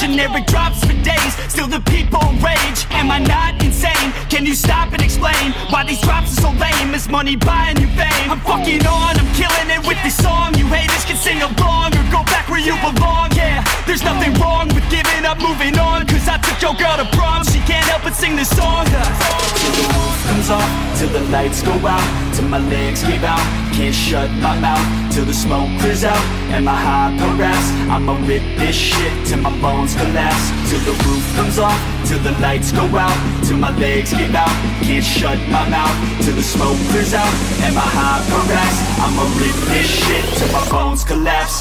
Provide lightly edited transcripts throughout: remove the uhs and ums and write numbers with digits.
generic drops for days, still the people rage. Am I not insane? Can you stop and explain why these drops are so lame? Is money buying you fame? I'm fucking on, I'm killing it with this song. You haters can sing along or go back where you belong. Yeah, there's nothing wrong with giving up, moving on, cause I took your girl to prom, she can't help but sing this song. Till the roof comes off, till the lights go out, till my legs give out, can't shut my mouth, till the smoke clears out, and my high harass. I'ma rip this shit till my bones collapse. Till the roof comes off, till the lights go out, till my legs give out, can't shut my mouth, till the smoke clears out, and my high harass. I'ma rip this shit till my bones collapse.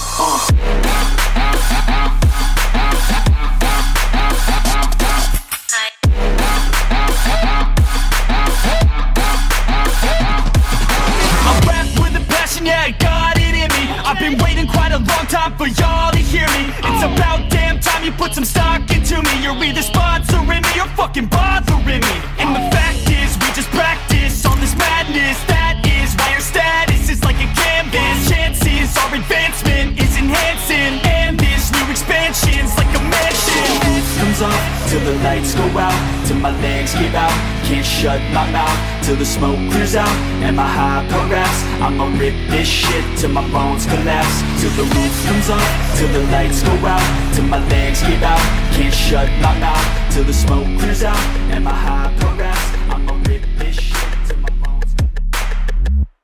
Yeah, I got it in me. I've been waiting quite a long time for y'all to hear me. It's about damn time you put some stock into me. You're either sponsoring me or fucking bothering me. And the fact is, we just practice all this madness. That is why our status is like a canvas. Chances our advancement is enhancing, and this new expansion's like a mansion. Comes off till the lights go out, till my legs give out, can't shut my mouth, till the smoke clears out, and my high harass. I'ma rip this shit till my bones collapse. Till the roof comes off, till the lights go out, till my legs give out, can't shut my mouth, till the smoke clears out, and my high harass. I'ma rip this shit.